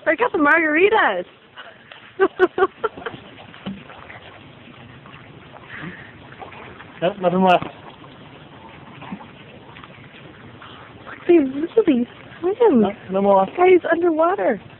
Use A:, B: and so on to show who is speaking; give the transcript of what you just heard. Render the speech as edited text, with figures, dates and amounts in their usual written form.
A: I got the margaritas.
B: Nope, nothing left.
A: Look, they really swim.
B: No more.
A: Guy's underwater.